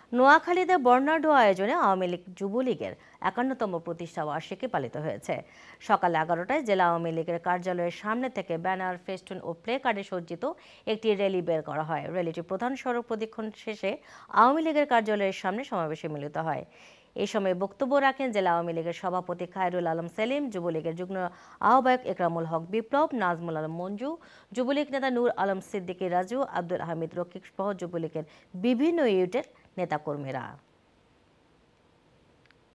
নোয়াখালীতে বর্ণাঢ্য আয়োজনে আওয়ামী লীগ যুবলীগের ৫১তম প্রতিষ্ঠা বার্ষিকী পালিত হয়েছে। সকাল ১১টায় জেলা আওয়ামী লীগের কার্যালয়ের সামনে থেকে ব্যানার, ফেস্টুন ও প্লে কার্ডে সজ্জিত একটি র্যালি বের করা হয়। র্যালিটি প্রধান সড়ক প্রদক্ষিণ শেষে আওয়ামী লীগের কার্যালয়ের সামনে সমাবেশে মিলিত হয়। এই সময় বক্তব্য রাখেন জেলা আওয়ামী লীগের সভাপতি খায়রুল আলম সেলিম, যুবলীগের যুগ্ম আহ্বায়ক একরামুল হক বিপ্লব, নাজমুল আলম মঞ্জু, যুবলীগ নেতা নূর আলম সিদ্দিকী রাজু, আব্দুল হামিদ রকিক সহ যুবলীগের বিভিন্ন ইউনিটের নেতাকর্মীরা।